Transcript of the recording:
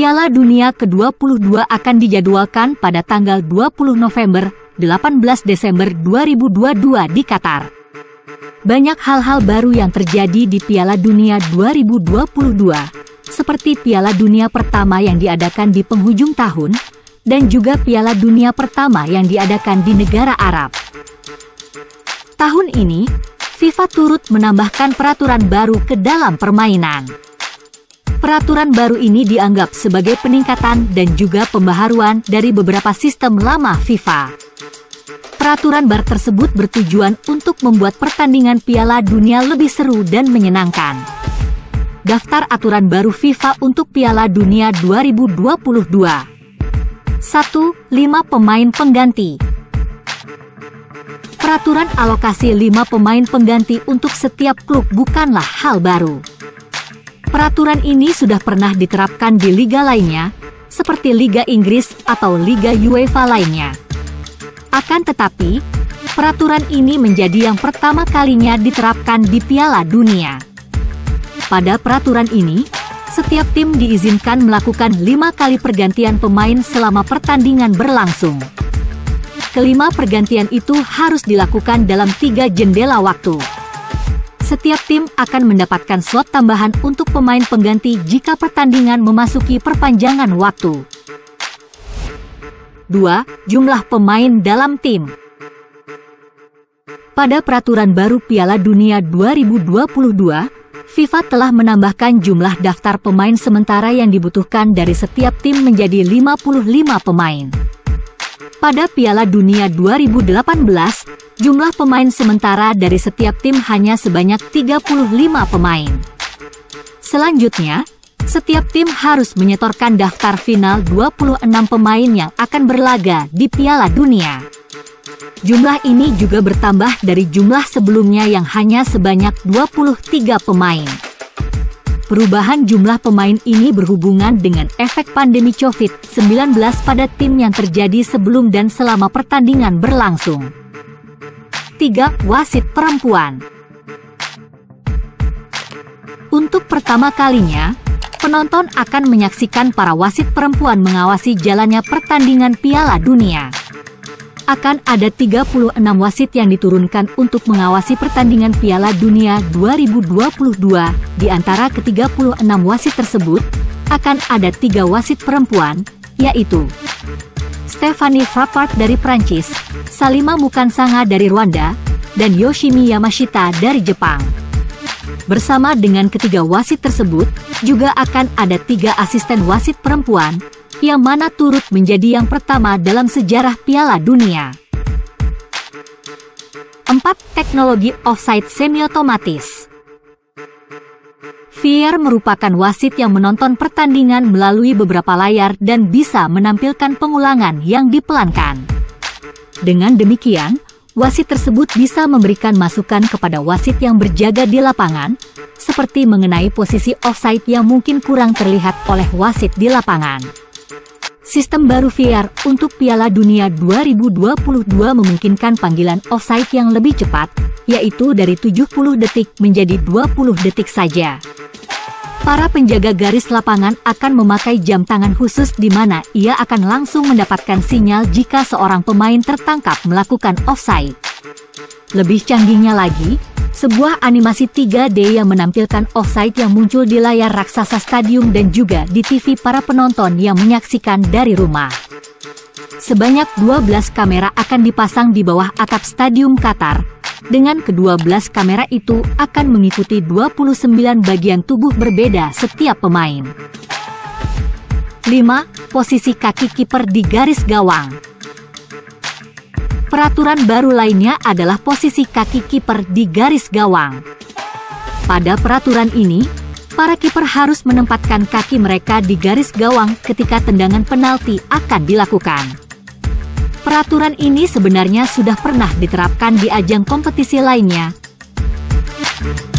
Piala Dunia ke-22 akan dijadwalkan pada tanggal 20 November 18 Desember 2022 di Qatar. Banyak hal-hal baru yang terjadi di Piala Dunia 2022, seperti Piala Dunia pertama yang diadakan di penghujung tahun, dan juga Piala Dunia pertama yang diadakan di negara Arab. Tahun ini, FIFA turut menambahkan peraturan baru ke dalam permainan. Peraturan baru ini dianggap sebagai peningkatan dan juga pembaharuan dari beberapa sistem lama FIFA. Peraturan baru tersebut bertujuan untuk membuat pertandingan Piala Dunia lebih seru dan menyenangkan. Daftar aturan baru FIFA untuk Piala Dunia 2022. 1. 5 pemain pengganti. Peraturan alokasi 5 pemain pengganti untuk setiap klub bukanlah hal baru. Peraturan ini sudah pernah diterapkan di liga lainnya, seperti Liga Inggris atau Liga UEFA lainnya. Akan tetapi, peraturan ini menjadi yang pertama kalinya diterapkan di Piala Dunia. Pada peraturan ini, setiap tim diizinkan melakukan 5 kali pergantian pemain selama pertandingan berlangsung. Kelima pergantian itu harus dilakukan dalam 3 jendela waktu. Setiap tim akan mendapatkan slot tambahan untuk pemain pengganti jika pertandingan memasuki perpanjangan waktu. 2. Jumlah pemain dalam tim. Pada peraturan baru Piala Dunia 2022, FIFA telah menambahkan jumlah daftar pemain sementara yang dibutuhkan dari setiap tim menjadi 55 pemain. Pada Piala Dunia 2018, jumlah pemain sementara dari setiap tim hanya sebanyak 35 pemain. Selanjutnya, setiap tim harus menyetorkan daftar final 26 pemain yang akan berlaga di Piala Dunia. Jumlah ini juga bertambah dari jumlah sebelumnya yang hanya sebanyak 23 pemain. Perubahan jumlah pemain ini berhubungan dengan efek pandemi COVID-19 pada tim yang terjadi sebelum dan selama pertandingan berlangsung. 3. Wasit perempuan. Untuk pertama kalinya, penonton akan menyaksikan para wasit perempuan mengawasi jalannya pertandingan Piala Dunia. Akan ada 36 wasit yang diturunkan untuk mengawasi pertandingan Piala Dunia 2022. Di antara ke-36 wasit tersebut, akan ada 3 wasit perempuan, yaitu Stephanie Frappart dari Prancis, Salima Mukansanga dari Rwanda, dan Yoshimi Yamashita dari Jepang. Bersama dengan ketiga wasit tersebut, juga akan ada 3 asisten wasit perempuan, yang mana turut menjadi yang pertama dalam sejarah Piala Dunia. 4. Teknologi offside semi-otomatis. VAR merupakan wasit yang menonton pertandingan melalui beberapa layar dan bisa menampilkan pengulangan yang dipelankan. Dengan demikian, wasit tersebut bisa memberikan masukan kepada wasit yang berjaga di lapangan, seperti mengenai posisi offside yang mungkin kurang terlihat oleh wasit di lapangan. Sistem baru VAR untuk Piala Dunia 2022 memungkinkan panggilan offside yang lebih cepat, yaitu dari 70 detik menjadi 20 detik saja. Para penjaga garis lapangan akan memakai jam tangan khusus di mana ia akan langsung mendapatkan sinyal jika seorang pemain tertangkap melakukan offside. Lebih canggihnya lagi, sebuah animasi 3D yang menampilkan offside yang muncul di layar raksasa stadium dan juga di TV para penonton yang menyaksikan dari rumah. Sebanyak 12 kamera akan dipasang di bawah atap Stadium Qatar. Dengan ke-12 kamera itu akan mengikuti 29 bagian tubuh berbeda setiap pemain. 5. Posisi kaki kiper di garis gawang. Peraturan baru lainnya adalah posisi kaki kiper di garis gawang. Pada peraturan ini, para kiper harus menempatkan kaki mereka di garis gawang ketika tendangan penalti akan dilakukan. Peraturan ini sebenarnya sudah pernah diterapkan di ajang kompetisi lainnya.